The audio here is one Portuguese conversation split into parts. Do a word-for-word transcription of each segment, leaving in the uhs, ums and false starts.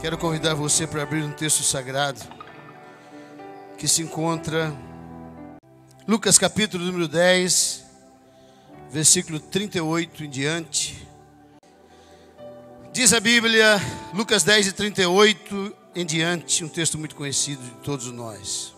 Quero convidar você para abrir um texto sagrado que se encontra Lucas capítulo número dez, versículo trinta e oito em diante. Diz a Bíblia, Lucas dez e trinta e oito em diante, um texto muito conhecido de todos nós.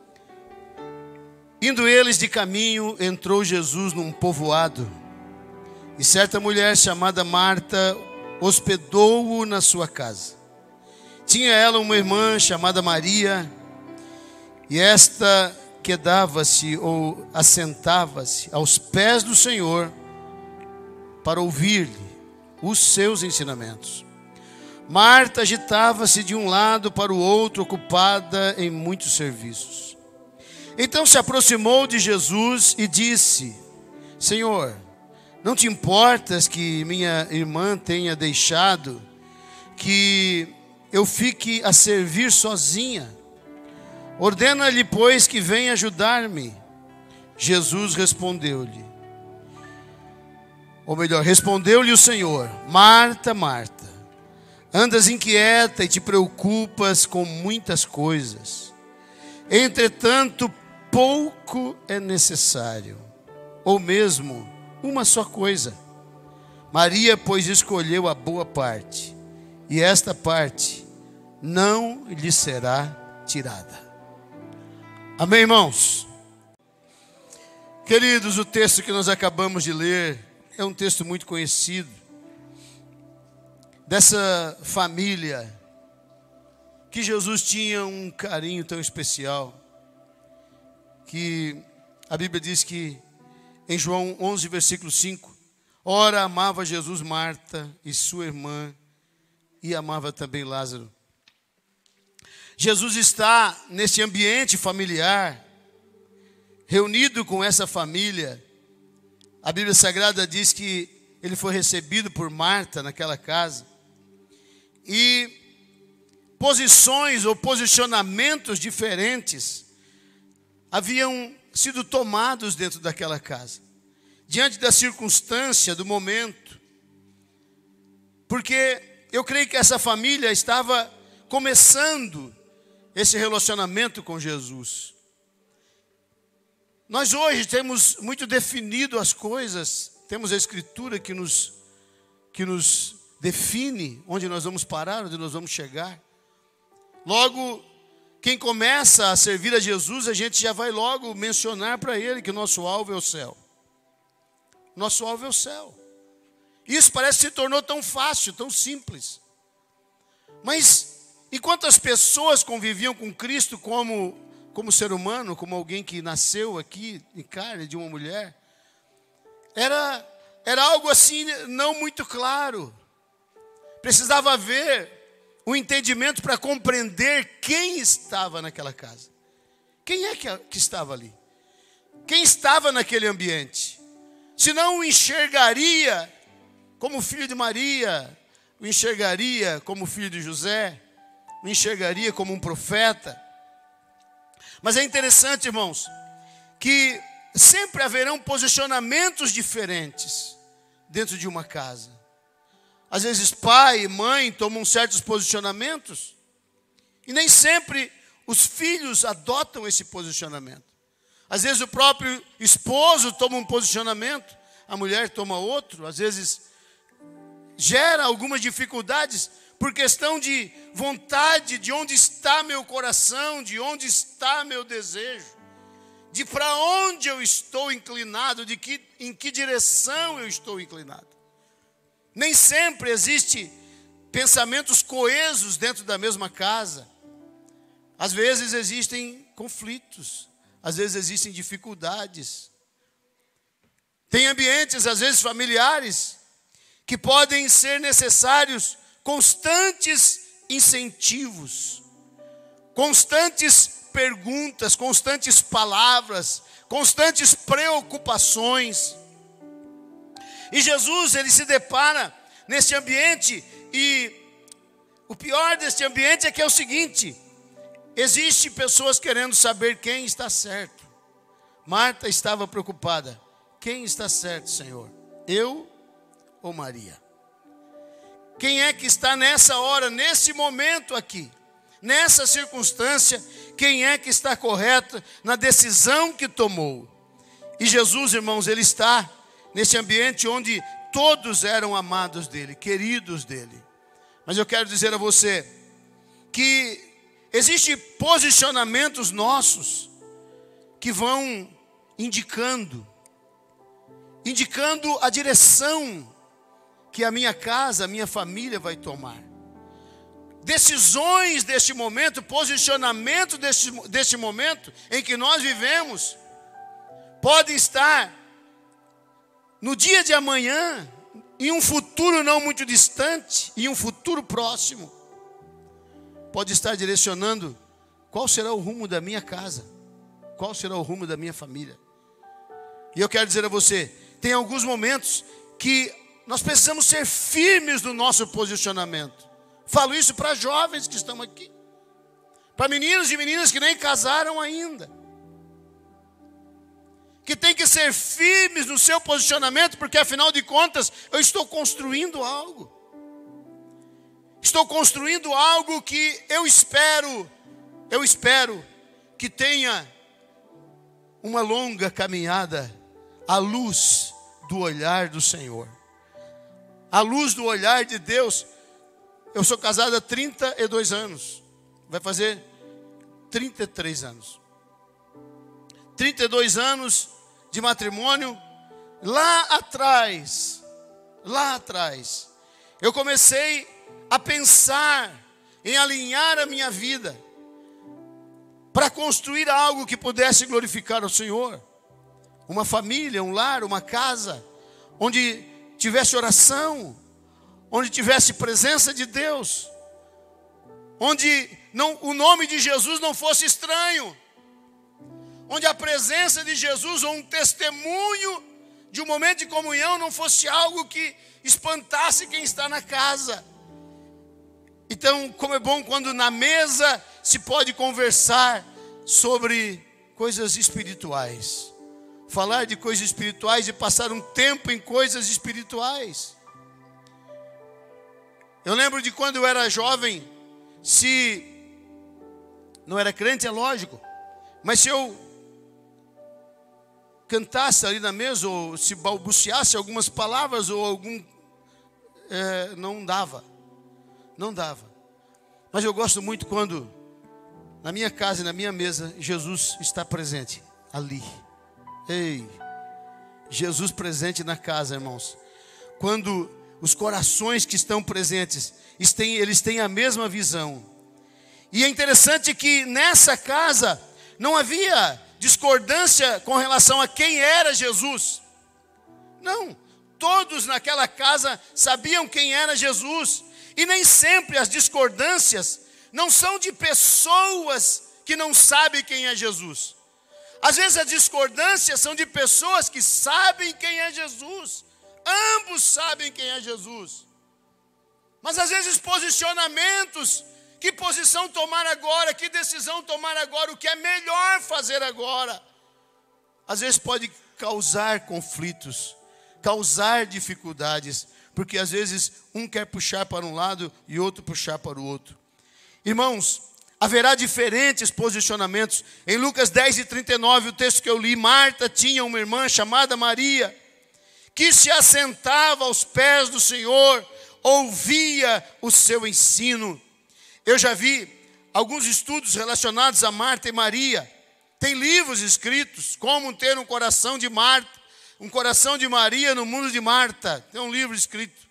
Indo eles de caminho, entrou Jesus num povoado, e certa mulher chamada Marta hospedou-o na sua casa. Tinha ela uma irmã chamada Maria, e esta quedava-se ou assentava-se aos pés do Senhor para ouvir-lhe os seus ensinamentos. Marta agitava-se de um lado para o outro, ocupada em muitos serviços. Então se aproximou de Jesus e disse: Senhor, não te importas que minha irmã tenha deixado que eu fique a servir sozinha? Ordena-lhe, pois, que venha ajudar-me. Jesus respondeu-lhe, ou melhor, respondeu-lhe o Senhor: Marta, Marta, andas inquieta e te preocupas com muitas coisas. Entretanto, pouco é necessário, ou mesmo uma só coisa. Maria, pois, escolheu a boa parte, e esta parte não lhe será tirada. Amém, irmãos? Queridos, o texto que nós acabamos de ler é um texto muito conhecido, dessa família que Jesus tinha um carinho tão especial, que a Bíblia diz que em João onze, versículo cinco, ora amava Jesus Marta e sua irmã, e amava também Lázaro. Jesus está nesse ambiente familiar, reunido com essa família. A Bíblia Sagrada diz que ele foi recebido por Marta naquela casa. E posições ou posicionamentos diferentes haviam sido tomados dentro daquela casa, diante da circunstância, do momento. Porque eu creio que essa família estava começando esse relacionamento com Jesus. Nós hoje temos muito definido as coisas, temos a Escritura que nos, que nos define onde nós vamos parar, onde nós vamos chegar. Logo, quem começa a servir a Jesus, a gente já vai logo mencionar para ele que o nosso alvo é o céu. Nosso alvo é o céu. Isso parece que se tornou tão fácil, tão simples. Mas enquanto as pessoas conviviam com Cristo como, como ser humano, como alguém que nasceu aqui em carne de uma mulher, era, era algo assim não muito claro. Precisava haver um entendimento para compreender quem estava naquela casa. Quem é que, que estava ali? Quem estava naquele ambiente? Se não o enxergaria como filho de Maria, o enxergaria como filho de José, o enxergaria como um profeta. Mas é interessante, irmãos, que sempre haverão posicionamentos diferentes dentro de uma casa. Às vezes pai e mãe tomam certos posicionamentos, e nem sempre os filhos adotam esse posicionamento. Às vezes o próprio esposo toma um posicionamento, a mulher toma outro. Às vezes gera algumas dificuldades por questão de vontade, de onde está meu coração, de onde está meu desejo, de para onde eu estou inclinado, de que, em que direção eu estou inclinado. Nem sempre existe pensamentos coesos dentro da mesma casa. Às vezes existem conflitos, às vezes existem dificuldades. Tem ambientes, às vezes familiares, que podem ser necessários constantes incentivos, constantes perguntas, constantes palavras, constantes preocupações. E Jesus, ele se depara nesse ambiente, e o pior desse ambiente é que é o seguinte: existe pessoas querendo saber quem está certo. Marta estava preocupada: quem está certo, Senhor? Eu ou Maria? Quem é que está nessa hora, nesse momento aqui, nessa circunstância, quem é que está correto na decisão que tomou? E Jesus, irmãos, ele está nesse ambiente onde todos eram amados dele, queridos dele. Mas eu quero dizer a você que existem posicionamentos nossos que vão indicando, indicando a direção que a minha casa, a minha família vai tomar. Decisões deste momento, posicionamento deste, deste momento em que nós vivemos, podem estar no dia de amanhã, em um futuro não muito distante, em um futuro próximo, pode estar direcionando qual será o rumo da minha casa, qual será o rumo da minha família. E eu quero dizer a você, tem alguns momentos que nós precisamos ser firmes no nosso posicionamento. Falo isso para jovens que estão aqui, para meninos e meninas que nem casaram ainda, que tem que ser firmes no seu posicionamento, porque afinal de contas eu estou construindo algo. Estou construindo algo que eu espero, eu espero que tenha uma longa caminhada à luz do olhar do Senhor. À luz do olhar de Deus. Eu sou casado há trinta e dois anos. Vai fazer trinta e três anos. trinta e dois anos de matrimônio. Lá atrás, lá atrás, eu comecei a pensar em alinhar a minha vida para construir algo que pudesse glorificar o Senhor. Uma família, um lar, uma casa, onde tivesse oração, onde tivesse presença de Deus, onde não, o nome de Jesus não fosse estranho, onde a presença de Jesus ou um testemunho de um momento de comunhão não fosse algo que espantasse quem está na casa. Então, como é bom quando na mesa se pode conversar sobre coisas espirituais, falar de coisas espirituais e passar um tempo em coisas espirituais. Eu lembro de quando eu era jovem, se não era crente, é lógico, mas se eu cantasse ali na mesa, ou se balbuciasse algumas palavras, ou algum, é, não dava, não dava. Mas eu gosto muito quando, na minha casa e na minha mesa, Jesus está presente, ali. Ei, Jesus presente na casa, irmãos. Quando os corações que estão presentes, eles têm a mesma visão. E é interessante que nessa casa não havia discordância com relação a quem era Jesus. Não, todos naquela casa sabiam quem era Jesus. E nem sempre as discordâncias não são de pessoas que não sabem quem é Jesus. Às vezes as discordâncias são de pessoas que sabem quem é Jesus. Ambos sabem quem é Jesus. Mas às vezes posicionamentos, que posição tomar agora, que decisão tomar agora, o que é melhor fazer agora, às vezes pode causar conflitos, causar dificuldades, porque às vezes um quer puxar para um lado e outro puxar para o outro. Irmãos, haverá diferentes posicionamentos. Em Lucas dez e trinta e nove, o texto que eu li, Marta tinha uma irmã chamada Maria, que se assentava aos pés do Senhor, ouvia o seu ensino. Eu já vi alguns estudos relacionados a Marta e Maria. Tem livros escritos, como ter um coração de Marta, um coração de Maria no mundo de Marta. Tem um livro escrito.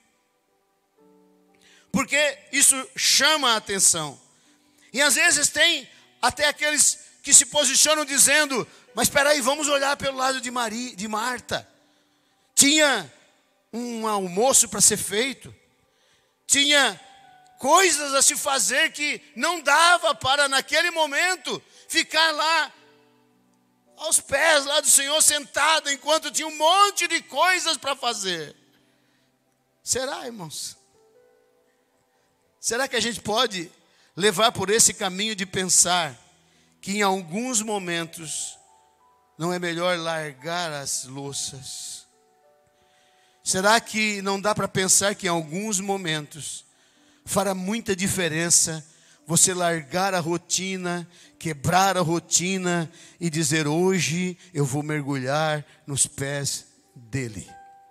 Porque isso chama a atenção. E às vezes tem até aqueles que se posicionam dizendo, mas espera aí, vamos olhar pelo lado de, Maria, de Marta. Tinha um almoço para ser feito. Tinha coisas a se fazer que não dava para, naquele momento, ficar lá, aos pés lá do Senhor, sentado, enquanto tinha um monte de coisas para fazer. Será, irmãos? Será que a gente pode levar por esse caminho de pensar que em alguns momentos não é melhor largar as louças? Será que não dá para pensar que em alguns momentos fará muita diferença você largar a rotina, quebrar a rotina e dizer: hoje eu vou mergulhar nos pés dele.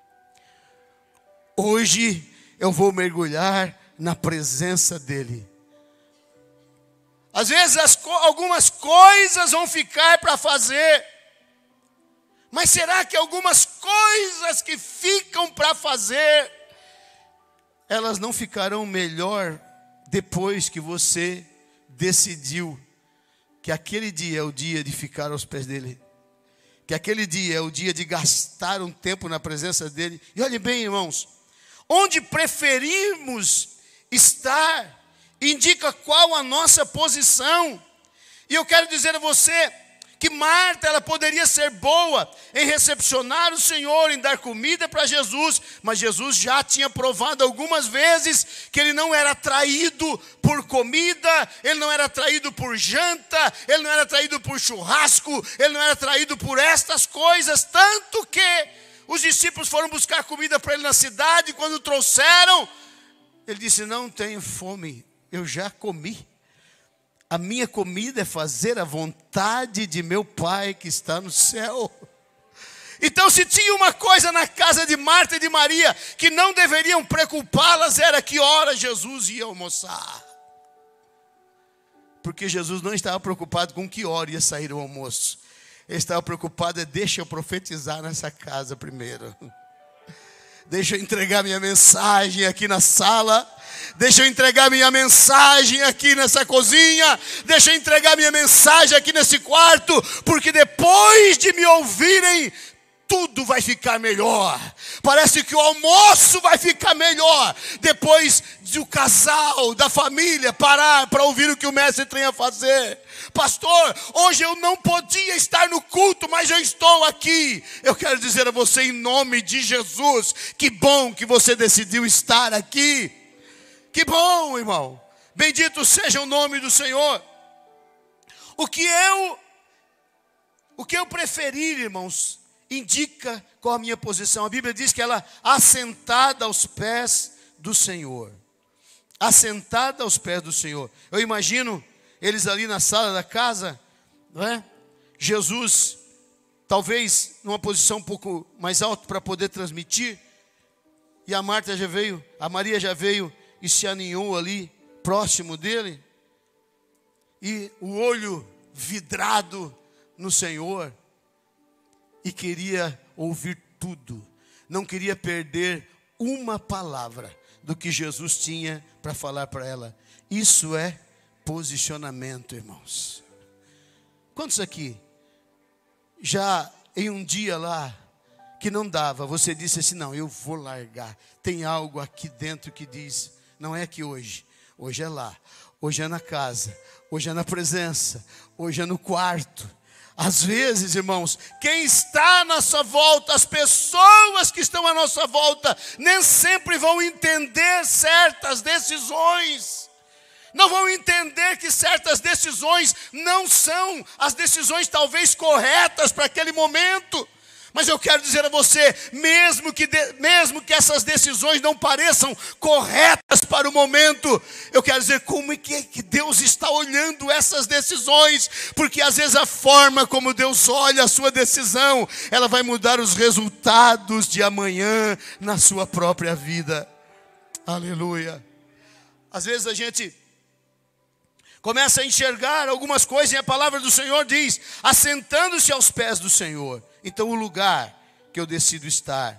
Hoje eu vou mergulhar na presença dele. Às vezes as co- algumas coisas vão ficar para fazer, mas será que algumas coisas que ficam para fazer, elas não ficarão melhor depois que você decidiu que aquele dia é o dia de ficar aos pés dele? Que aquele dia é o dia de gastar um tempo na presença dele? E olhe bem, irmãos, onde preferimos estar indica qual a nossa posição. E eu quero dizer a você que Marta, ela poderia ser boa em recepcionar o Senhor, em dar comida para Jesus, mas Jesus já tinha provado algumas vezes que ele não era atraído por comida, ele não era atraído por janta, ele não era atraído por churrasco, ele não era atraído por estas coisas, tanto que os discípulos foram buscar comida para ele na cidade. Quando trouxeram, ele disse: não tenho fome, eu já comi. A minha comida é fazer a vontade de meu Pai que está no céu. Então, se tinha uma coisa na casa de Marta e de Maria que não deveriam preocupá-las, era que hora Jesus ia almoçar. Porque Jesus não estava preocupado com que hora ia sair o almoço. Ele estava preocupado é: deixa eu profetizar nessa casa primeiro. Deixa eu entregar minha mensagem aqui na sala. Deixa eu entregar minha mensagem aqui nessa cozinha. Deixa eu entregar minha mensagem aqui nesse quarto. Porque depois de me ouvirem, tudo vai ficar melhor. Parece que o almoço vai ficar melhor depois do casal, da família parar para ouvir o que o mestre tem a fazer. Pastor, hoje eu não podia estar no culto, mas eu estou aqui. Eu quero dizer a você, em nome de Jesus, que bom que você decidiu estar aqui. Que bom, irmão. Bendito seja o nome do Senhor. O que eu, o que eu preferir, irmãos, indica qual a minha posição. A Bíblia diz que ela assentada aos pés do Senhor. Assentada aos pés do Senhor. Eu imagino eles ali na sala da casa, não é? Jesus, talvez numa posição um pouco mais alta para poder transmitir. E a Marta já veio, a Maria já veio e se aninhou ali, próximo dele. E o olho vidrado no Senhor. E queria ouvir tudo. Não queria perder uma palavra do que Jesus tinha para falar para ela. Isso é posicionamento, irmãos. Quantos aqui já em um dia lá que não dava, você disse assim: não, eu vou largar. Tem algo aqui dentro que diz: não é aqui hoje, hoje é lá, hoje é na casa, hoje é na presença, hoje é no quarto. Às vezes, irmãos, quem está à nossa volta, as pessoas que estão à nossa volta, nem sempre vão entender certas decisões. Não vão entender que certas decisões não são as decisões talvez corretas para aquele momento. Mas eu quero dizer a você, mesmo que, de, mesmo que essas decisões não pareçam corretas para o momento, eu quero dizer como é que, que Deus está olhando essas decisões, porque às vezes a forma como Deus olha a sua decisão, ela vai mudar os resultados de amanhã na sua própria vida. Aleluia. Às vezes a gente começa a enxergar algumas coisas e a palavra do Senhor diz: assentando-se aos pés do Senhor. Então o lugar que eu decido estar.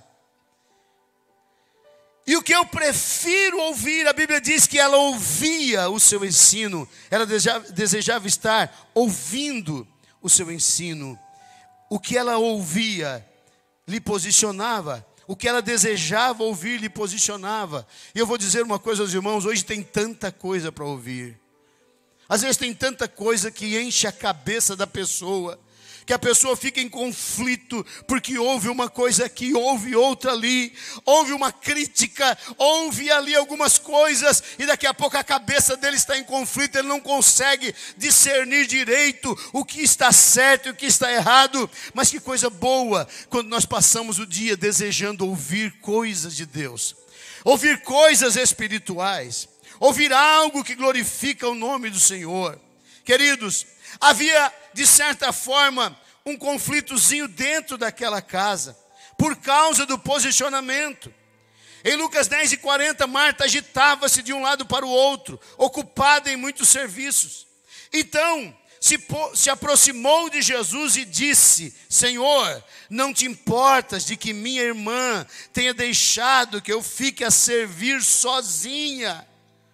E o que eu prefiro ouvir, a Bíblia diz que ela ouvia o seu ensino. Ela desejava, desejava estar ouvindo o seu ensino. O que ela ouvia lhe posicionava. O que ela desejava ouvir lhe posicionava. E eu vou dizer uma coisa aos irmãos, hoje tem tanta coisa para ouvir. Às vezes tem tanta coisa que enche a cabeça da pessoa, que a pessoa fica em conflito, porque houve uma coisa aqui, houve outra ali, houve uma crítica, houve ali algumas coisas, e daqui a pouco a cabeça dele está em conflito, ele não consegue discernir direito o que está certo e o que está errado. Mas que coisa boa, quando nós passamos o dia desejando ouvir coisas de Deus, ouvir coisas espirituais, ouvir algo que glorifica o nome do Senhor. Queridos, havia, de certa forma, um conflitozinho dentro daquela casa, por causa do posicionamento. Em Lucas dez e quarenta, Marta agitava-se de um lado para o outro, ocupada em muitos serviços. Então, se, se aproximou de Jesus e disse: Senhor, não te importas de que minha irmã tenha deixado que eu fique a servir sozinha?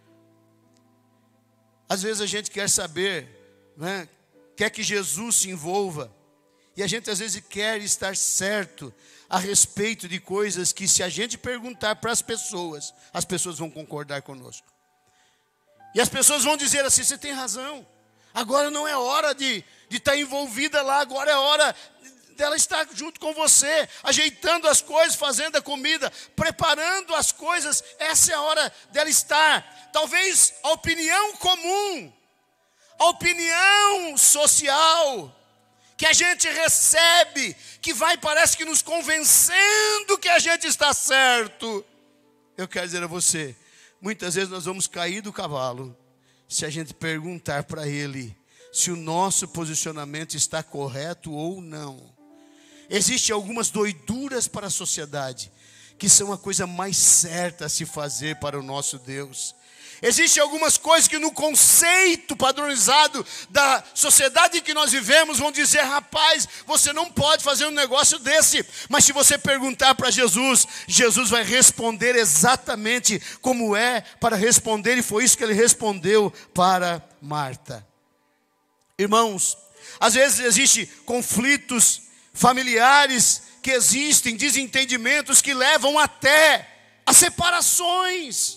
Às vezes a gente quer saber, né? Quer que Jesus se envolva. E a gente às vezes quer estar certo a respeito de coisas que, se a gente perguntar para as pessoas, as pessoas vão concordar conosco. E as pessoas vão dizer assim: você tem razão, agora não é hora de, de estar envolvida lá, agora é hora dela estar junto com você, ajeitando as coisas, fazendo a comida, preparando as coisas. Essa é a hora dela estar. Talvez a opinião comum, a opinião social que a gente recebe, que vai, parece que nos convencendo que a gente está certo. Eu quero dizer a você, muitas vezes nós vamos cair do cavalo se a gente perguntar para ele se o nosso posicionamento está correto ou não. Existem algumas doiduras para a sociedade que são a coisa mais certa a se fazer para o nosso Deus. Existem algumas coisas que no conceito padronizado da sociedade em que nós vivemos vão dizer: rapaz, você não pode fazer um negócio desse. Mas se você perguntar para Jesus, Jesus vai responder exatamente como é para responder. E foi isso que ele respondeu para Marta. Irmãos, às vezes existem conflitos familiares, que existem desentendimentos que levam até a separações.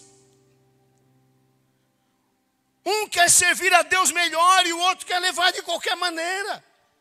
Um quer servir a Deus melhor e o outro quer levar de qualquer maneira.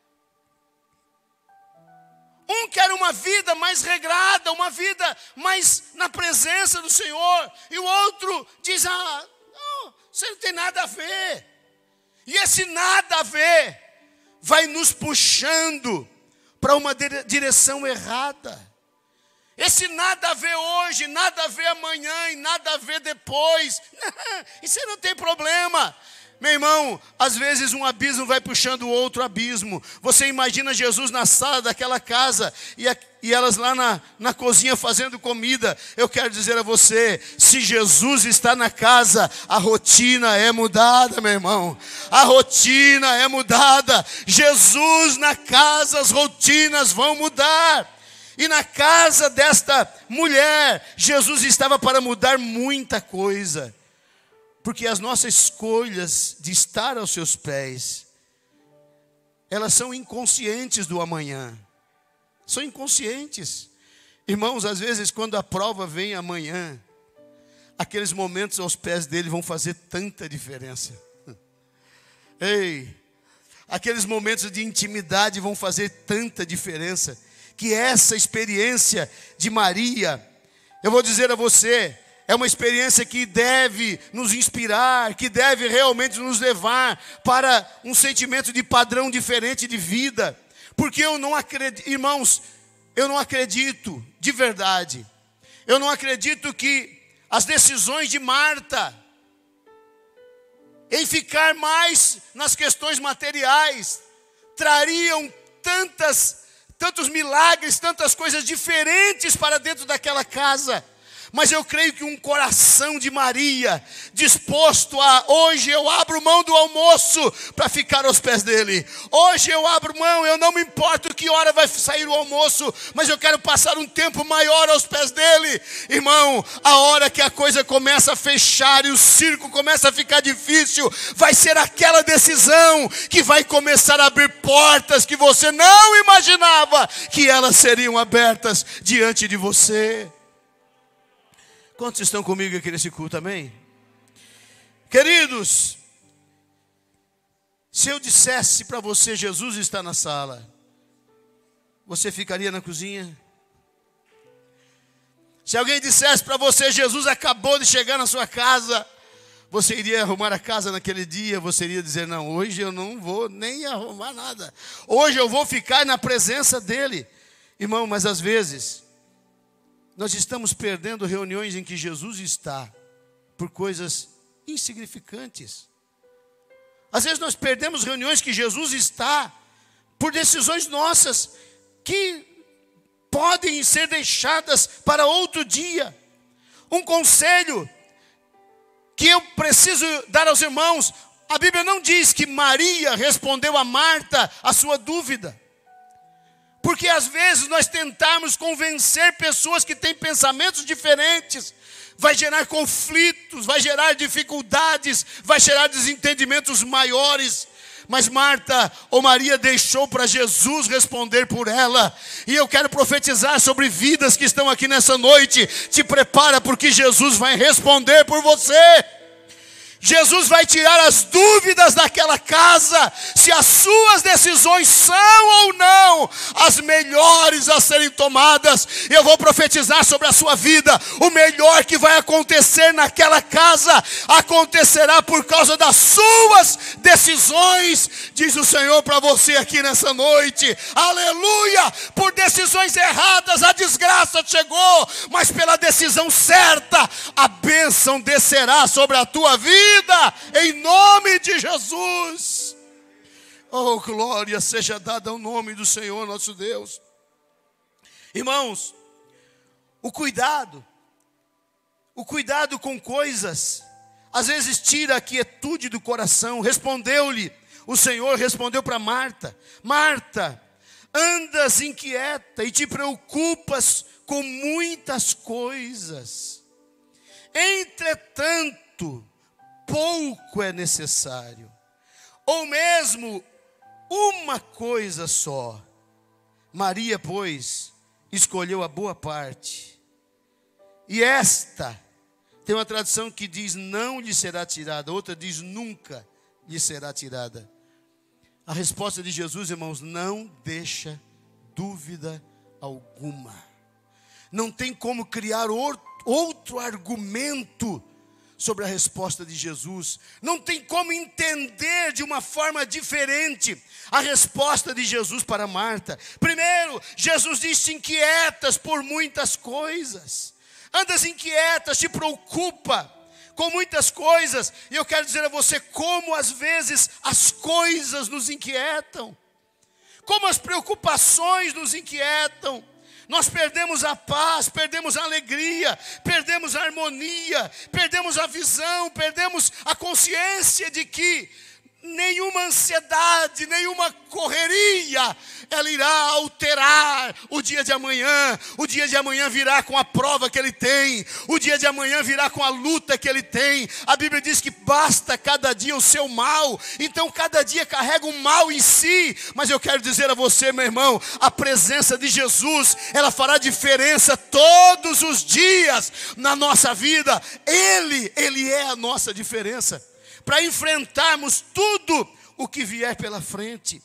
Um quer uma vida mais regrada, uma vida mais na presença do Senhor, e o outro diz: ah, não, isso não tem nada a ver. E esse nada a ver vai nos puxando para uma direção errada. Esse nada a ver hoje, nada a ver amanhã e nada a ver depois, isso aí não tem problema. Meu irmão, às vezes um abismo vai puxando o outro abismo. Você imagina Jesus na sala daquela casa e, a, e elas lá na, na cozinha fazendo comida. Eu quero dizer a você, se Jesus está na casa, a rotina é mudada, meu irmão. A rotina é mudada. Jesus na casa, as rotinas vão mudar. E na casa desta mulher, Jesus estava para mudar muita coisa. Porque as nossas escolhas de estar aos seus pés, elas são inconscientes do amanhã. São inconscientes. Irmãos, às vezes quando a prova vem amanhã, aqueles momentos aos pés dele vão fazer tanta diferença. Ei, aqueles momentos de intimidade vão fazer tanta diferença, que essa experiência de Maria, eu vou dizer a você, é uma experiência que deve nos inspirar, que deve realmente nos levar para um sentimento de padrão diferente de vida. Porque eu não acredito, irmãos, eu não acredito de verdade, eu não acredito que as decisões de Marta em ficar mais nas questões materiais trariam tantas tantos milagres, tantas coisas diferentes para dentro daquela casa. Mas eu creio que um coração de Maria, disposto a, hoje eu abro mão do almoço para ficar aos pés dele. Hoje eu abro mão, eu não me importo que hora vai sair o almoço, mas eu quero passar um tempo maior aos pés dele. Irmão, a hora que a coisa começa a fechar e o circo começa a ficar difícil, vai ser aquela decisão que vai começar a abrir portas que você não imaginava que elas seriam abertas diante de você. Quantos estão comigo aqui nesse culto, amém? Queridos, se eu dissesse para você, Jesus está na sala, você ficaria na cozinha? Se alguém dissesse para você, Jesus acabou de chegar na sua casa, você iria arrumar a casa naquele dia? Você iria dizer, não, hoje eu não vou nem arrumar nada. Hoje eu vou ficar na presença dele. Irmão, mas às vezes, nós estamos perdendo reuniões em que Jesus está, por coisas insignificantes. Às vezes nós perdemos reuniões que Jesus está, por decisões nossas, que podem ser deixadas para outro dia. Um conselho que eu preciso dar aos irmãos: a Bíblia não diz que Maria respondeu a Marta a sua dúvida. Porque às vezes nós tentarmos convencer pessoas que têm pensamentos diferentes, vai gerar conflitos, vai gerar dificuldades, vai gerar desentendimentos maiores. Mas Marta ou Maria deixou para Jesus responder por ela. E eu quero profetizar sobre vidas que estão aqui nessa noite. Te prepara, porque Jesus vai responder por você. Jesus vai tirar as dúvidas daquela casa, se as suas decisões são ou não as melhores a serem tomadas. Eu vou profetizar sobre a sua vida: o melhor que vai acontecer naquela casa, acontecerá por causa das suas decisões, diz o Senhor para você aqui nessa noite. Aleluia! Por decisões erradas a desgraça chegou, mas pela decisão certa, a bênção descerá sobre a tua vida. Em nome de Jesus. Oh, glória seja dada ao nome do Senhor nosso Deus. Irmãos, o cuidado, o cuidado com coisas, às vezes tira a quietude do coração. Respondeu-lhe, o Senhor respondeu para Marta: Marta, andas inquieta e te preocupas com muitas coisas. Entretanto, pouco é necessário, ou mesmo uma coisa só. Maria, pois, escolheu a boa parte, e esta, tem uma tradução que diz não lhe será tirada, outra diz nunca lhe será tirada. A resposta de Jesus, irmãos, não deixa dúvida alguma. Não tem como criar outro argumento sobre a resposta de Jesus. Não tem como entender de uma forma diferente a resposta de Jesus para Marta. Primeiro, Jesus disse: inquietas por muitas coisas. Andas inquietas, te preocupa com muitas coisas. E eu quero dizer a você como às vezes as coisas nos inquietam, como as preocupações nos inquietam. Nós perdemos a paz, perdemos a alegria, perdemos a harmonia, perdemos a visão, perdemos a consciência de que nenhuma ansiedade, nenhuma correria, ela irá alterar o dia de amanhã. O dia de amanhã virá com a prova que ele tem, o dia de amanhã virá com a luta que ele tem. A Bíblia diz que basta cada dia o seu mal, então cada dia carrega um mal em si. Mas eu quero dizer a você, meu irmão, a presença de Jesus, ela fará diferença todos os dias na nossa vida. Ele, Ele é a nossa diferença, para enfrentarmos tudo o que vier pela frente.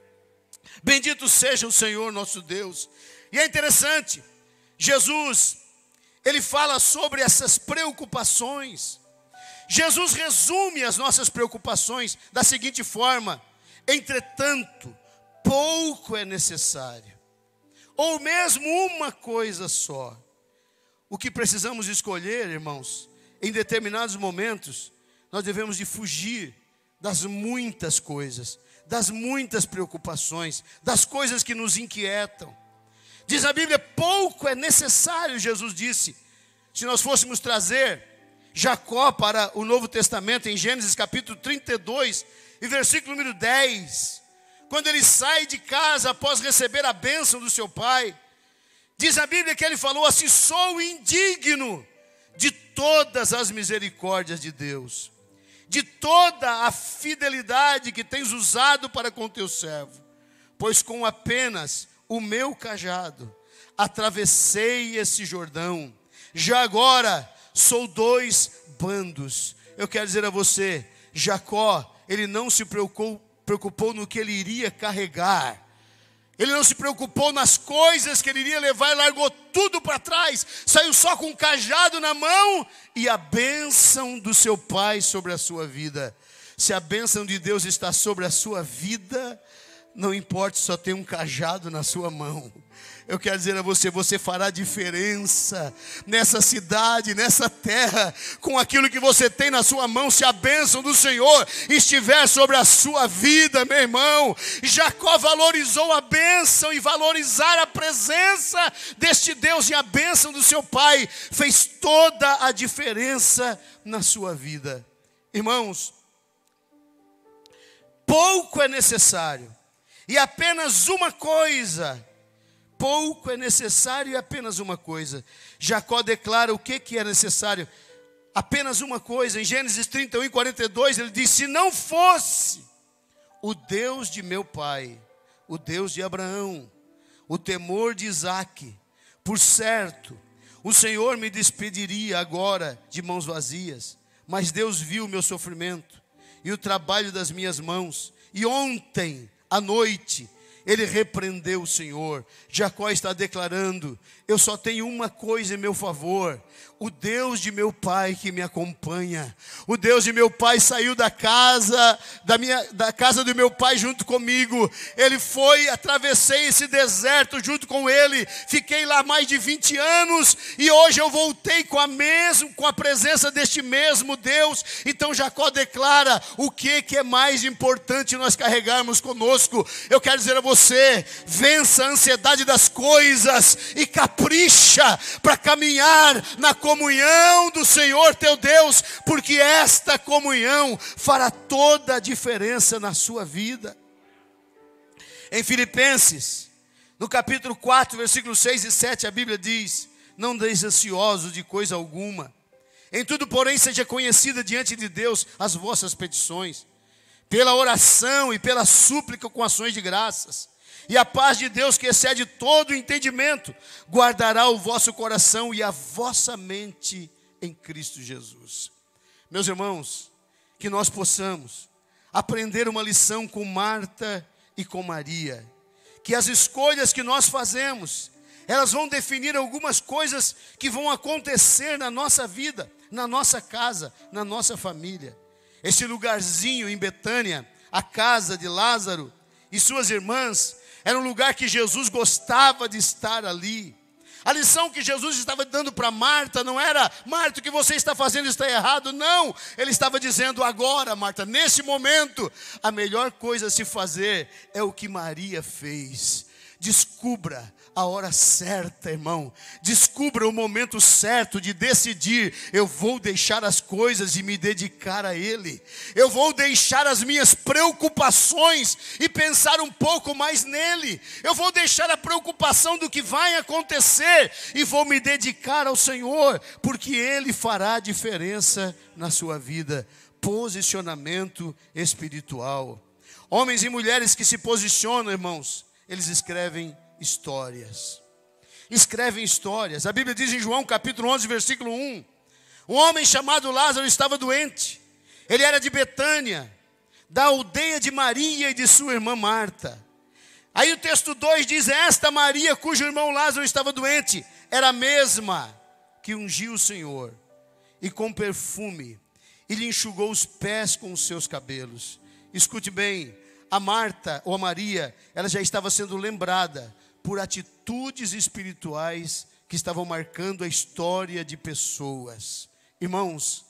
Bendito seja o Senhor nosso Deus. E é interessante, Jesus, ele fala sobre essas preocupações. Jesus resume as nossas preocupações da seguinte forma: entretanto, pouco é necessário, ou mesmo uma coisa só. O que precisamos escolher, irmãos, em determinados momentos, nós devemos de fugir das muitas coisas, das muitas preocupações, das coisas que nos inquietam. Diz a Bíblia, pouco é necessário, Jesus disse. Se nós fôssemos trazer Jacó para o Novo Testamento, em Gênesis capítulo trinta e dois, e versículo número dez, quando ele sai de casa após receber a bênção do seu pai, diz a Bíblia que ele falou assim: sou indigno de todas as misericórdias de Deus, de toda a fidelidade que tens usado para com teu servo, pois com apenas o meu cajado atravessei esse Jordão, já agora sou dois bandos. Eu quero dizer a você, Jacó, ele não se preocupou, preocupou no que ele iria carregar, Ele não se preocupou nas coisas que ele iria levar, largou tudo para trás, saiu só com um cajado na mão e a bênção do seu pai sobre a sua vida. Se a bênção de Deus está sobre a sua vida, não importa se só tem um cajado na sua mão. Eu quero dizer a você, você fará diferença nessa cidade, nessa terra, com aquilo que você tem na sua mão, se a bênção do Senhor estiver sobre a sua vida, meu irmão. Jacó valorizou a bênção, e valorizar a presença deste Deus e a bênção do seu pai fez toda a diferença na sua vida. Irmãos, pouco é necessário, e apenas uma coisa. Pouco é necessário e apenas uma coisa. Jacó declara o que, que é necessário. Apenas uma coisa. Em Gênesis trinta e um, quarenta e dois, ele diz: se não fosse o Deus de meu pai, o Deus de Abraão, o temor de Isaque, por certo, o Senhor me despediria agora de mãos vazias. Mas Deus viu o meu sofrimento e o trabalho das minhas mãos. E ontem, à noite, ele repreendeu o Senhor. Jacó está declarando: eu só tenho uma coisa em meu favor: o Deus de meu pai que me acompanha. O Deus de meu pai saiu da casa, da, minha, da casa do meu pai junto comigo. Ele foi, atravessei esse deserto junto com ele. Fiquei lá mais de vinte anos. E hoje eu voltei com a, mesmo, com a presença deste mesmo Deus. Então Jacó declara o que, que é mais importante nós carregarmos conosco. Eu quero dizer a você: vença a ansiedade das coisas e capricha para caminhar na comunhão do Senhor teu Deus, porque esta comunhão fará toda a diferença na sua vida. Em Filipenses, no capítulo quatro, versículos seis e sete, a Bíblia diz: não andeis ansiosos de coisa alguma, em tudo, porém, seja conhecida diante de Deus as vossas petições, pela oração e pela súplica com ações de graças. E a paz de Deus, que excede todo o entendimento, guardará o vosso coração e a vossa mente em Cristo Jesus. Meus irmãos, que nós possamos aprender uma lição com Marta e com Maria. Que as escolhas que nós fazemos, elas vão definir algumas coisas que vão acontecer na nossa vida, na nossa casa, na nossa família. Esse lugarzinho em Betânia, a casa de Lázaro e suas irmãs, era um lugar que Jesus gostava de estar ali. A lição que Jesus estava dando para Marta não era: Marta, o que você está fazendo está errado. Não, ele estava dizendo: agora, Marta, nesse momento, a melhor coisa a se fazer é o que Maria fez. Descubra a hora certa, irmão. Descubra o momento certo de decidir: eu vou deixar as coisas e me dedicar a Ele. Eu vou deixar as minhas preocupações e pensar um pouco mais nele. Eu vou deixar a preocupação do que vai acontecer e vou me dedicar ao Senhor, porque Ele fará a diferença na sua vida. Posicionamento espiritual. Homens e mulheres que se posicionam, irmãos, eles escrevem histórias. Escrevem histórias. A Bíblia diz em João capítulo onze, versículo um. Um homem chamado Lázaro estava doente. Ele era de Betânia, da aldeia de Maria e de sua irmã Marta. Aí o texto dois diz: esta Maria, cujo irmão Lázaro estava doente, era a mesma que ungiu o Senhor, e com perfume, e lhe enxugou os pés com os seus cabelos. Escute bem, a Marta, ou a Maria, ela já estava sendo lembrada por atitudes espirituais que estavam marcando a história de pessoas. Irmãos,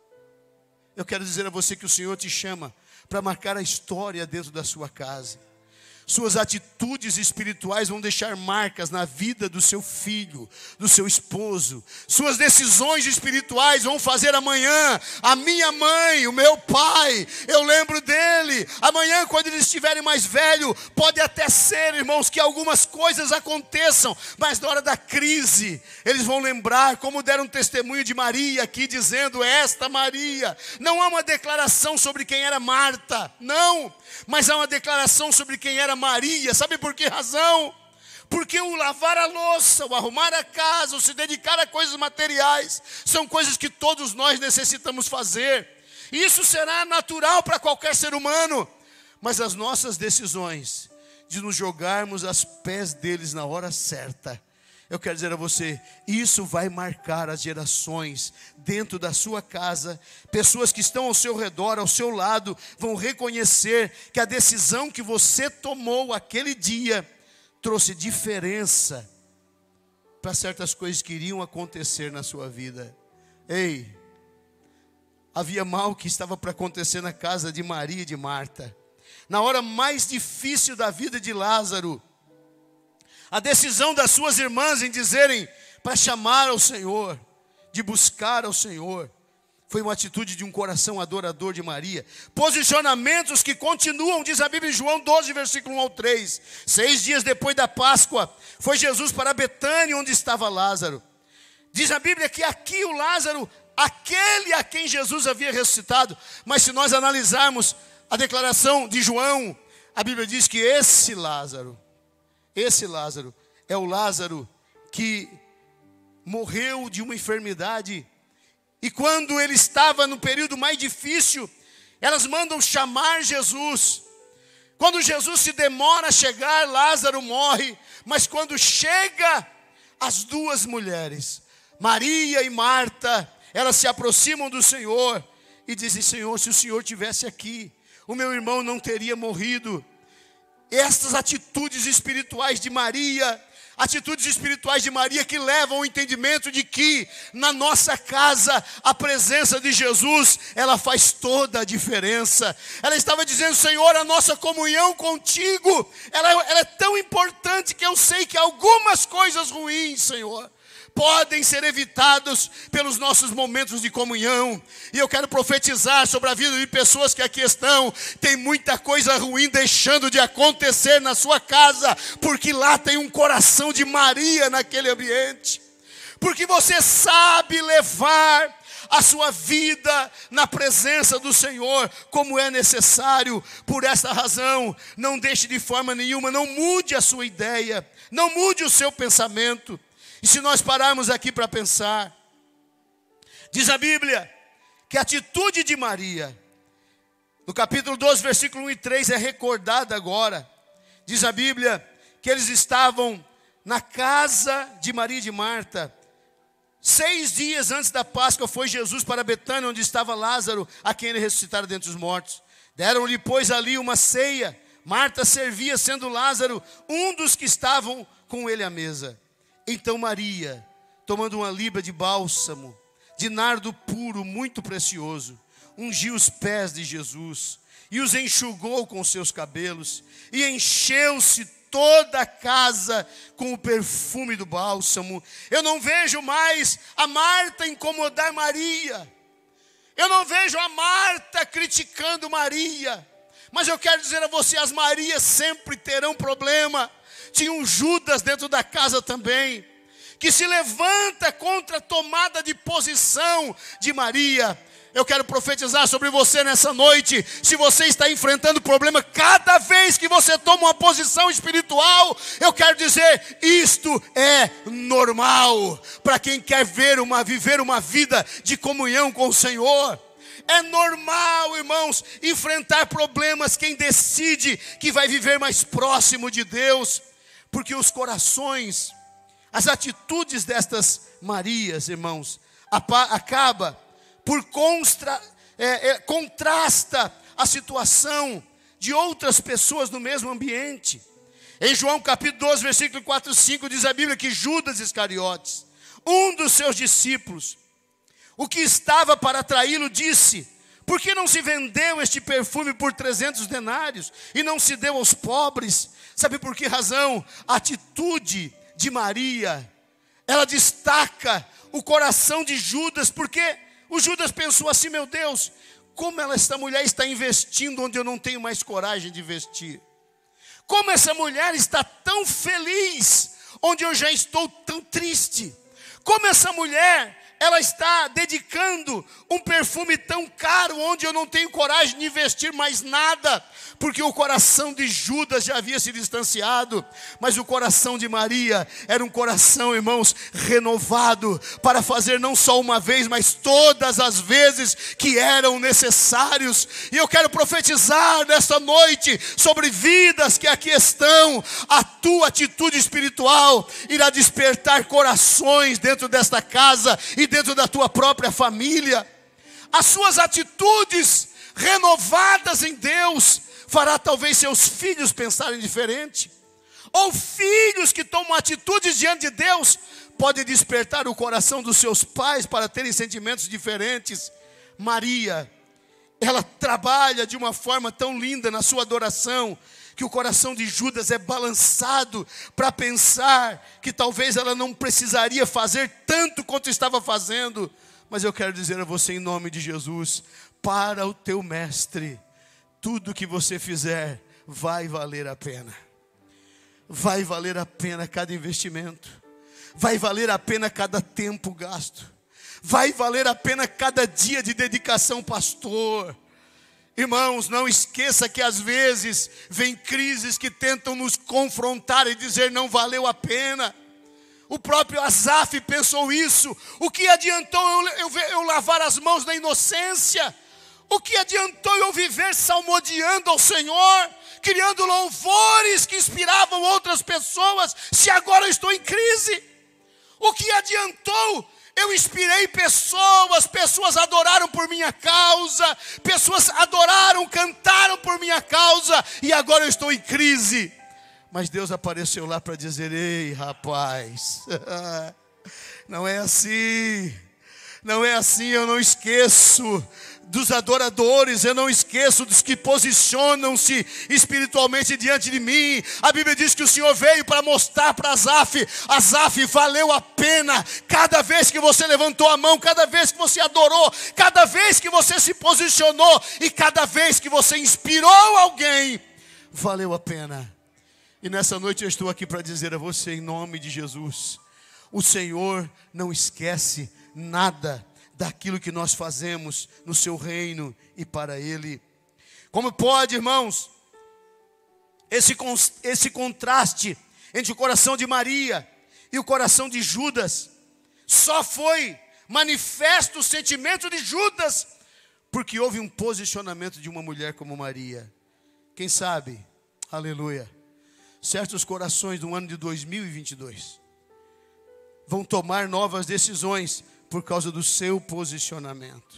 eu quero dizer a você que o Senhor te chama para marcar a história dentro da sua casa. Suas atitudes espirituais vão deixar marcas na vida do seu filho, do seu esposo. Suas decisões espirituais vão fazer amanhã a minha mãe, o meu pai, eu lembro dele. Amanhã, quando eles estiverem mais velhos, pode até ser, irmãos, que algumas coisas aconteçam, mas na hora da crise, eles vão lembrar como deram testemunho de Maria aqui, dizendo: esta Maria. Não há uma declaração sobre quem era Marta, não, mas há uma declaração sobre quem era Maria. Sabe por que razão? Porque o lavar a louça, o arrumar a casa, o se dedicar a coisas materiais, são coisas que todos nós necessitamos fazer. Isso será natural para qualquer ser humano. Mas as nossas decisões de nos jogarmos aos pés deles na hora certa. Eu quero dizer a você, isso vai marcar as gerações dentro da sua casa. Pessoas que estão ao seu redor, ao seu lado, vão reconhecer que a decisão que você tomou aquele dia trouxe diferença para certas coisas que iriam acontecer na sua vida. Ei, havia mal que estava para acontecer na casa de Maria e de Marta. Na hora mais difícil da vida de Lázaro, a decisão das suas irmãs em dizerem para chamar ao Senhor, de buscar ao Senhor, foi uma atitude de um coração adorador de Maria. Posicionamentos que continuam, diz a Bíblia em João doze, versículo um ao três. Seis dias depois da Páscoa, foi Jesus para Betânia, onde estava Lázaro. Diz a Bíblia que aqui o Lázaro, aquele a quem Jesus havia ressuscitado. Mas se nós analisarmos a declaração de João, a Bíblia diz que esse Lázaro, esse Lázaro é o Lázaro que morreu de uma enfermidade. E quando ele estava no período mais difícil, elas mandam chamar Jesus. Quando Jesus se demora a chegar, Lázaro morre. Mas quando chega, as duas mulheres, Maria e Marta, elas se aproximam do Senhor e dizem: Senhor, se o Senhor estivesse aqui, o meu irmão não teria morrido. Estas atitudes espirituais de Maria, atitudes espirituais de Maria que levam ao entendimento de que na nossa casa a presença de Jesus, ela faz toda a diferença. Ela estava dizendo: Senhor, a nossa comunhão contigo, ela, ela é tão importante que eu sei que algumas coisas ruins, Senhor, podem ser evitados pelos nossos momentos de comunhão. E eu quero profetizar sobre a vida de pessoas que aqui estão. Tem muita coisa ruim deixando de acontecer na sua casa, porque lá tem um coração de Maria naquele ambiente. Porque você sabe levar a sua vida na presença do Senhor como é necessário. Por essa razão, não deixe de forma nenhuma, não mude a sua ideia, não mude o seu pensamento. E se nós pararmos aqui para pensar, diz a Bíblia que a atitude de Maria, no capítulo doze, versículo um e três, é recordada agora. Diz a Bíblia que eles estavam na casa de Maria e de Marta. Seis dias antes da Páscoa foi Jesus para Betânia, onde estava Lázaro, a quem ele ressuscitara dentre os mortos. Deram-lhe, pois, ali uma ceia. Marta servia, sendo Lázaro um dos que estavam com ele à mesa. Então Maria, tomando uma libra de bálsamo, de nardo puro, muito precioso, ungiu os pés de Jesus e os enxugou com seus cabelos, e encheu-se toda a casa com o perfume do bálsamo. Eu não vejo mais a Marta incomodar Maria, eu não vejo a Marta criticando Maria, mas eu quero dizer a você, as Marias sempre terão problema. Tinha um Judas dentro da casa também, que se levanta contra a tomada de posição de Maria. Eu quero profetizar sobre você nessa noite. Se você está enfrentando problema cada vez que você toma uma posição espiritual, eu quero dizer, isto é normal para quem quer ver uma, viver uma vida de comunhão com o Senhor. É normal, irmãos, enfrentar problemas quem decide que vai viver mais próximo de Deus. Porque os corações, as atitudes destas Marias, irmãos, acaba por constra, é, é, contrasta a situação de outras pessoas no mesmo ambiente. Em João capítulo doze, versículo quatro e cinco, diz a Bíblia que Judas Iscariotes, um dos seus discípulos, o que estava para traí-lo, disse: por que não se vendeu este perfume por trezentos denários e não se deu aos pobres? Sabe por que razão? A atitude de Maria, ela destaca o coração de Judas, porque o Judas pensou assim: meu Deus, como ela, essa mulher está investindo onde eu não tenho mais coragem de investir? Como essa mulher está tão feliz onde eu já estou tão triste? Como essa mulher ela está dedicando um perfume tão caro, onde eu não tenho coragem de investir mais nada, porque o coração de Judas já havia se distanciado, mas o coração de Maria era um coração, irmãos, renovado, para fazer não só uma vez, mas todas as vezes que eram necessários. E eu quero profetizar nesta noite sobre vidas que aqui estão. A tua atitude espiritual irá despertar corações dentro desta casa e dentro da tua própria família. As suas atitudes renovadas em Deus fará talvez seus filhos pensarem diferente, ou filhos que tomam atitudes diante de Deus podem despertar o coração dos seus pais para terem sentimentos diferentes. Maria, ela trabalha de uma forma tão linda na sua adoração, que o coração de Judas é balançado para pensar que talvez ela não precisaria fazer tanto quanto estava fazendo. Mas eu quero dizer a você, em nome de Jesus, para o teu mestre, tudo que você fizer vai valer a pena. Vai valer a pena cada investimento. Vai valer a pena cada tempo gasto. Vai valer a pena cada dia de dedicação, pastor. Irmãos, não esqueça que às vezes vem crises que tentam nos confrontar e dizer não valeu a pena. O próprio Asaf pensou isso. O que adiantou eu, eu, eu lavar as mãos na inocência? O que adiantou eu viver salmodiando ao Senhor, criando louvores que inspiravam outras pessoas, se agora eu estou em crise? O que adiantou? Eu inspirei pessoas, pessoas adoraram por minha causa, pessoas adoraram, cantaram por minha causa, e agora eu estou em crise. Mas Deus apareceu lá para dizer: ei, rapaz, não é assim, não é assim. Eu não esqueço dos adoradores, eu não esqueço dos que posicionam-se espiritualmente diante de mim. A Bíblia diz que o Senhor veio para mostrar para Asaf: Asaf, valeu a pena cada vez que você levantou a mão, cada vez que você adorou, cada vez que você se posicionou e cada vez que você inspirou alguém, valeu a pena. E nessa noite eu estou aqui para dizer a você, em nome de Jesus, o Senhor não esquece nada daquilo que nós fazemos no seu reino e para Ele. Como pode, irmãos, esse, esse contraste entre o coração de Maria e o coração de Judas só foi manifesto o sentimento de Judas porque houve um posicionamento de uma mulher como Maria. Quem sabe, aleluia, certos corações no ano de dois mil e vinte e dois vão tomar novas decisões por causa do seu posicionamento.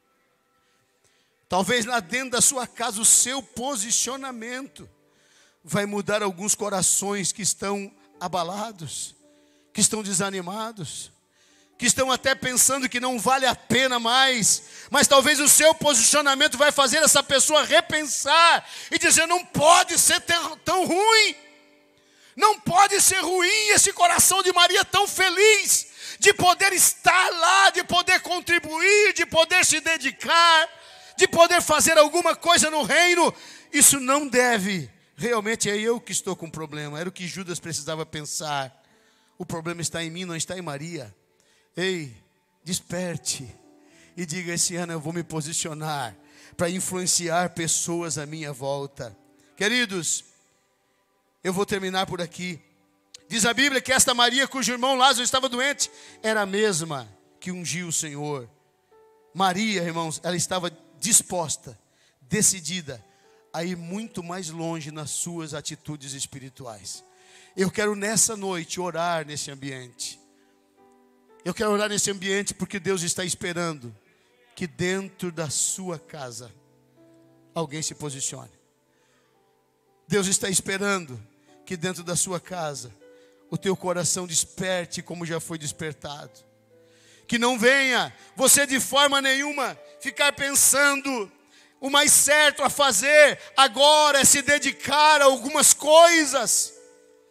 Talvez lá dentro da sua casa o seu posicionamento vai mudar alguns corações que estão abalados, que estão desanimados, que estão até pensando que não vale a pena mais. Mas talvez o seu posicionamento vai fazer essa pessoa repensar e dizer: não pode ser tão ruim. Não pode ser ruim esse coração de Maria tão feliz de poder estar lá, de poder contribuir, de poder se dedicar, de poder fazer alguma coisa no reino. Isso não deve, realmente é eu que estou com problema. Era o que Judas precisava pensar. O problema está em mim, não está em Maria. Ei, desperte e diga: esse ano eu vou me posicionar para influenciar pessoas à minha volta. Queridos, eu vou terminar por aqui. Diz a Bíblia que esta Maria, cujo irmão Lázaro estava doente, era a mesma que ungiu o Senhor. Maria, irmãos, ela estava disposta, decidida a ir muito mais longe nas suas atitudes espirituais. Eu quero nessa noite orar nesse ambiente. Eu quero orar nesse ambiente porque Deus está esperando que dentro da sua casa alguém se posicione. Deus está esperando que dentro da sua casa o teu coração desperte como já foi despertado. Que não venha você de forma nenhuma ficar pensando: o mais certo a fazer agora é se dedicar a algumas coisas.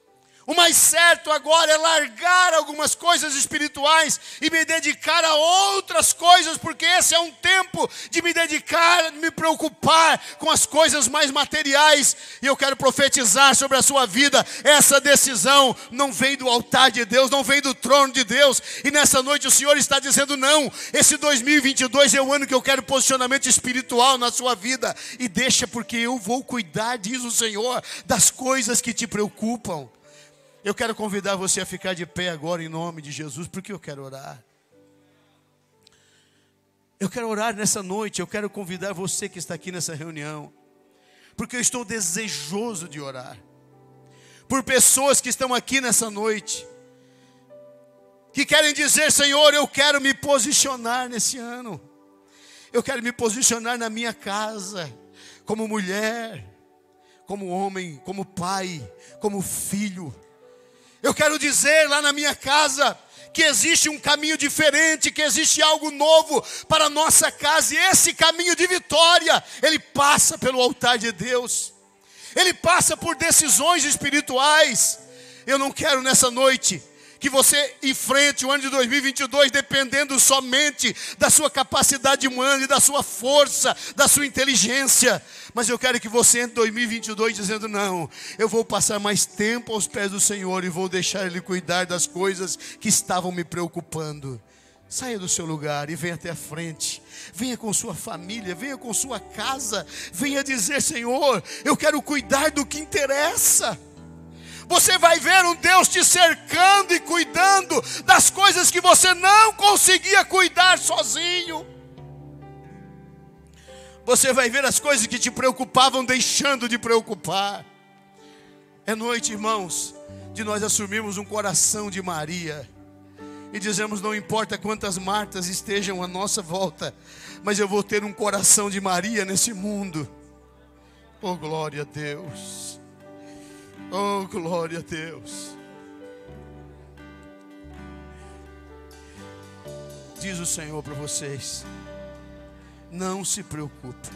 O mais certo agora é largar algumas coisas espirituais e me dedicar a outras coisas, porque esse é um tempo de me dedicar, me preocupar com as coisas mais materiais. E eu quero profetizar sobre a sua vida. Essa decisão não vem do altar de Deus, não vem do trono de Deus. E nessa noite o Senhor está dizendo: não, esse dois mil e vinte e dois é o ano que eu quero posicionamento espiritual na sua vida. E deixa, porque eu vou cuidar, diz o Senhor, das coisas que te preocupam. Eu quero convidar você a ficar de pé agora em nome de Jesus, porque eu quero orar. Eu quero orar nessa noite, eu quero convidar você que está aqui nessa reunião, porque eu estou desejoso de orar por pessoas que estão aqui nessa noite, que querem dizer: Senhor, eu quero me posicionar nesse ano. Eu quero me posicionar na minha casa, como mulher, como homem, como pai, como filho. Eu quero dizer lá na minha casa que existe um caminho diferente, que existe algo novo para a nossa casa. E esse caminho de vitória, ele passa pelo altar de Deus. Ele passa por decisões espirituais. Eu não quero nessa noite que você enfrente o ano de dois mil e vinte e dois dependendo somente da sua capacidade humana e da sua força, da sua inteligência. Mas eu quero que você entre em dois mil e vinte e dois dizendo: não, eu vou passar mais tempo aos pés do Senhor e vou deixar Ele cuidar das coisas que estavam me preocupando. Saia do seu lugar e venha até a frente. Venha com sua família, venha com sua casa. Venha dizer: Senhor, eu quero cuidar do que interessa. Você vai ver um Deus te cercando e cuidando das coisas que você não conseguia cuidar sozinho. Você vai ver as coisas que te preocupavam deixando de preocupar. É noite, irmãos, de nós assumirmos um coração de Maria e dizemos: não importa quantas Martas estejam à nossa volta, mas eu vou ter um coração de Maria nesse mundo. Oh, glória a Deus. Oh, glória a Deus. Diz o Senhor para vocês: não se preocupe.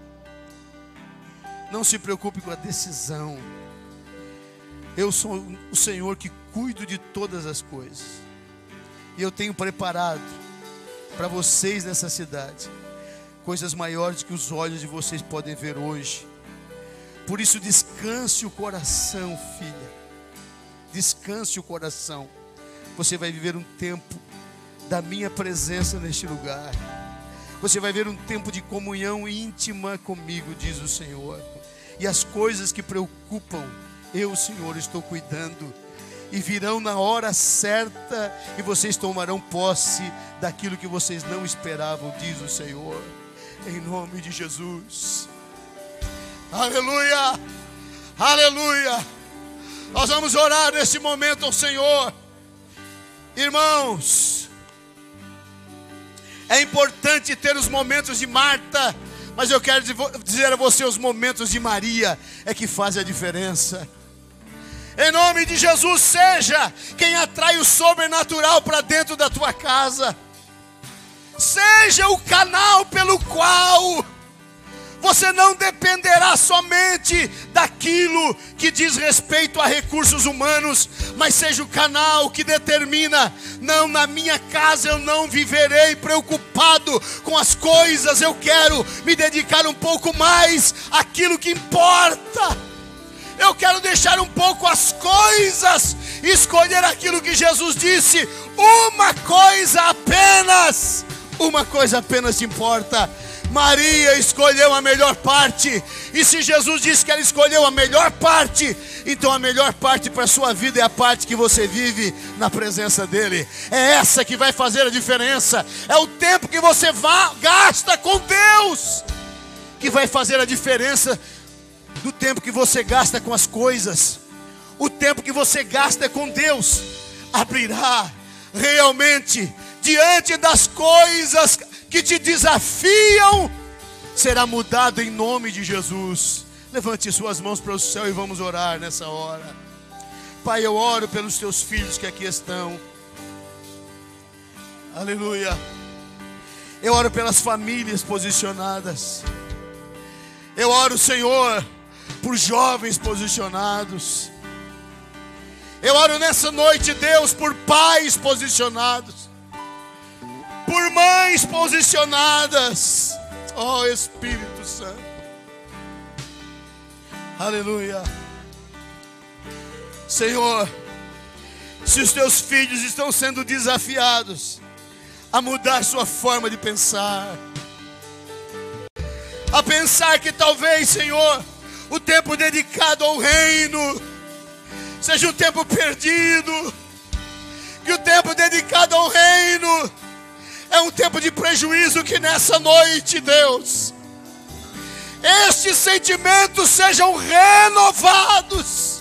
Não se preocupe com a decisão. Eu sou o Senhor que cuido de todas as coisas. E eu tenho preparado para vocês nessa cidade coisas maiores que os olhos de vocês podem ver hoje. Por isso, descanse o coração, filha. Descanse o coração. Você vai viver um tempo da minha presença neste lugar. Você vai ver um tempo de comunhão íntima comigo, diz o Senhor. E as coisas que preocupam, eu, Senhor, estou cuidando. E virão na hora certa e vocês tomarão posse daquilo que vocês não esperavam, diz o Senhor. Em nome de Jesus. Aleluia, aleluia. Nós vamos orar nesse momento ao Senhor. Irmãos, é importante ter os momentos de Marta, mas eu quero dizer a você: os momentos de Maria é que fazem a diferença. Em nome de Jesus, seja quem atrai o sobrenatural para dentro da tua casa. Seja o canal pelo qual você não dependerá somente daquilo que diz respeito a recursos humanos, mas seja o canal que determina: não, na minha casa eu não viverei preocupado com as coisas, eu quero me dedicar um pouco mais àquilo que importa. Eu quero deixar um pouco as coisas e escolher aquilo que Jesus disse: uma coisa apenas, uma coisa apenas te importa. Maria escolheu a melhor parte. E se Jesus disse que ela escolheu a melhor parte, então a melhor parte para a sua vida é a parte que você vive na presença dEle. É essa que vai fazer a diferença. É o tempo que você vá, gasta com Deus que vai fazer a diferença do tempo que você gasta com as coisas. O tempo que você gasta com Deus abrirá realmente diante das coisas que te desafiam, será mudado em nome de Jesus. Levante suas mãos para o céu e vamos orar nessa hora. Pai, eu oro pelos teus filhos que aqui estão. Aleluia. Eu oro pelas famílias posicionadas. Eu oro, Senhor, por jovens posicionados. Eu oro nessa noite, Deus, por pais posicionados, por mães posicionadas. Oh, Espírito Santo. Aleluia. Senhor, se os teus filhos estão sendo desafiados a mudar sua forma de pensar, a pensar que talvez, Senhor, o tempo dedicado ao reino seja um tempo perdido, que o tempo dedicado ao reino é um tempo de prejuízo, que nessa noite, Deus, estes sentimentos sejam renovados,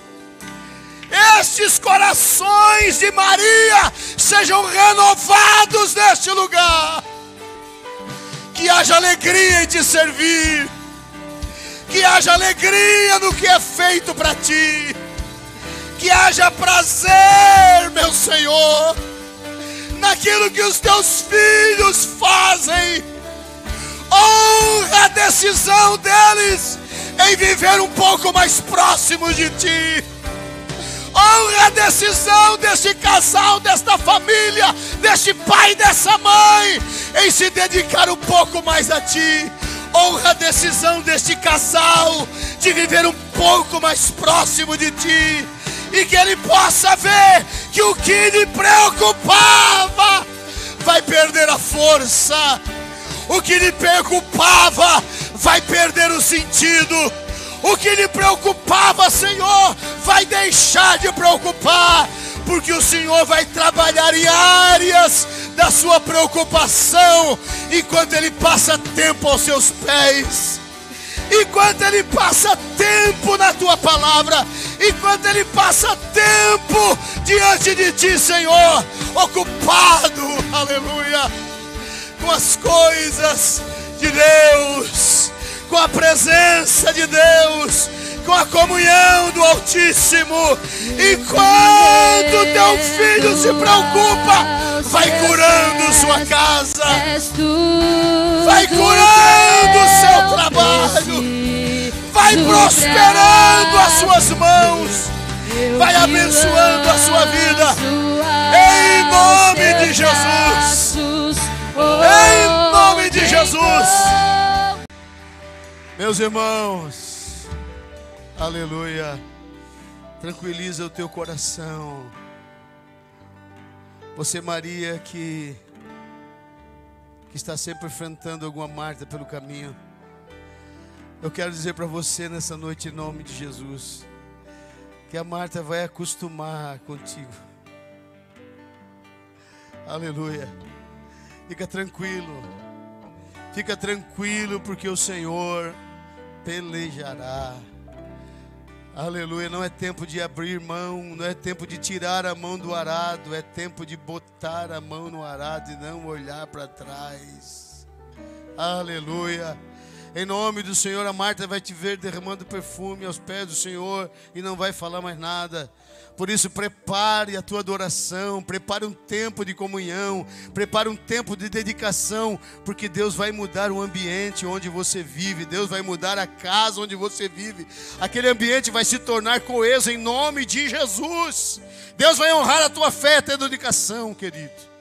estes corações de Maria sejam renovados neste lugar, que haja alegria em te servir, que haja alegria no que é feito para ti, que haja prazer, meu Senhor, naquilo que os teus filhos fazem. Honra a decisão deles em viver um pouco mais próximo de ti. Honra a decisão deste casal, desta família, deste pai e dessa mãe em se dedicar um pouco mais a ti. Honra a decisão deste casal de viver um pouco mais próximo de ti, e que ele possa ver que o que lhe preocupava vai perder a força, o que lhe preocupava vai perder o sentido, o que lhe preocupava, Senhor, vai deixar de preocupar, porque o Senhor vai trabalhar em áreas da sua preocupação, enquanto ele passa tempo aos seus pés, enquanto ele passa tempo na tua palavra, enquanto ele passa tempo diante de ti, Senhor, ocupado, aleluia, com as coisas de Deus, com a presença de Deus, com a comunhão do Altíssimo. Enquanto teu filho se preocupa, vai curando sua casa, vai curando o seu trabalho, vai prosperando as suas mãos, vai abençoando a sua vida, em nome de Jesus, em nome de Jesus. Meus irmãos, aleluia, tranquiliza o teu coração. Você, Maria, que, que está sempre enfrentando alguma Marta pelo caminho, eu quero dizer para você nessa noite, em nome de Jesus, que a Marta vai acostumar contigo. Aleluia. Fica tranquilo, fica tranquilo, porque o Senhor pelejará. Aleluia. Não é tempo de abrir mão, não é tempo de tirar a mão do arado, é tempo de botar a mão no arado e não olhar para trás. Aleluia. Em nome do Senhor, a Marta vai te ver derramando perfume aos pés do Senhor e não vai falar mais nada. Por isso, prepare a tua adoração, prepare um tempo de comunhão, prepare um tempo de dedicação, porque Deus vai mudar o ambiente onde você vive, Deus vai mudar a casa onde você vive. Aquele ambiente vai se tornar coeso em nome de Jesus. Deus vai honrar a tua fé e a tua dedicação, querido.